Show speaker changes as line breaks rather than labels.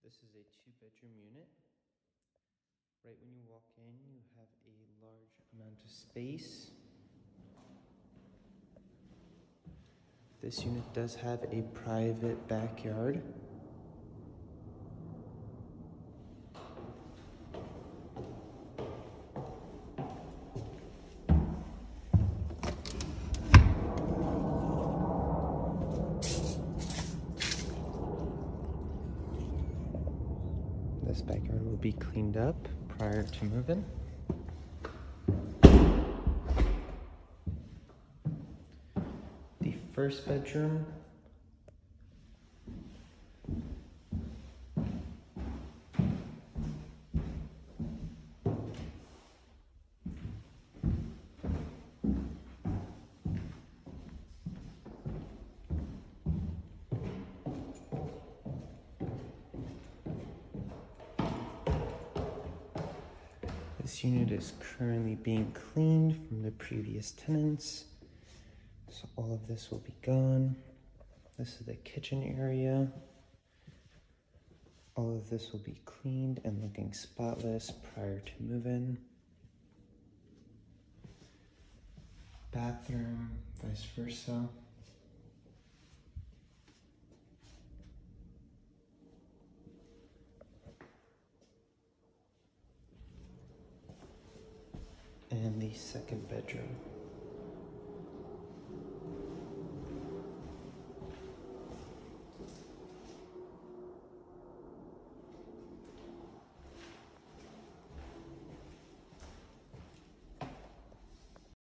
This is a 2-bedroom unit. Right when you walk in, you have a large amount of space. This unit does have a private backyard. This backyard will be cleaned up prior to move-in. The first bedroom This unit is currently being cleaned from the previous tenants, so all of this will be gone. This is the kitchen area. All of this will be cleaned and looking spotless prior to move-in. Bathroom, vice versa. And the second bedroom.